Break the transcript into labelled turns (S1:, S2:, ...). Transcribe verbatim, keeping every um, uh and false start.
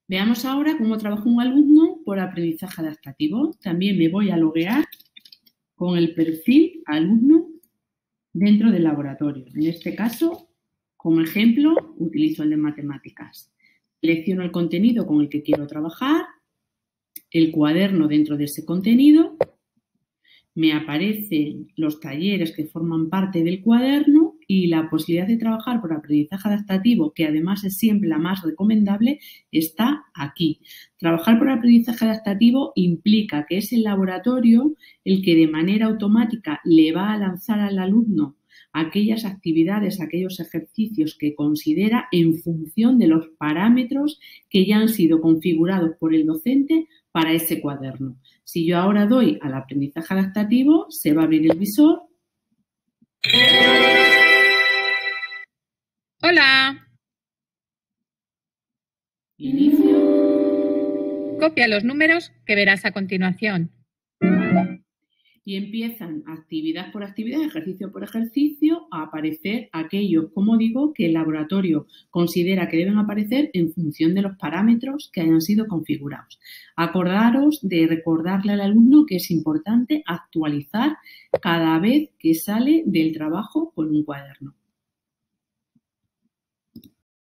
S1: Veamos ahora cómo trabaja un alumno por aprendizaje adaptativo. También me voy a loguear con el perfil alumno dentro del laboratorio. En este caso, como ejemplo, utilizo el de matemáticas. Selecciono el contenido con el que quiero trabajar, el cuaderno dentro de ese contenido, me aparecen los talleres que forman parte del cuaderno y la posibilidad de trabajar por aprendizaje adaptativo, que además es siempre la más recomendable, está aquí. Trabajar por aprendizaje adaptativo implica que es el laboratorio el que de manera automática le va a lanzar al alumno aquellas actividades, aquellos ejercicios que considera en función de los parámetros que ya han sido configurados por el docente para ese cuaderno. Si yo ahora doy al aprendizaje adaptativo, se va a abrir el visor.
S2: Hola.
S1: Inicio.
S2: Copia los números que verás a continuación.
S1: Y empiezan actividad por actividad, ejercicio por ejercicio, a aparecer aquellos, como digo, que el laboratorio considera que deben aparecer en función de los parámetros que hayan sido configurados. Acordaros de recordarle al alumno que es importante actualizar cada vez que sale del trabajo con un cuaderno.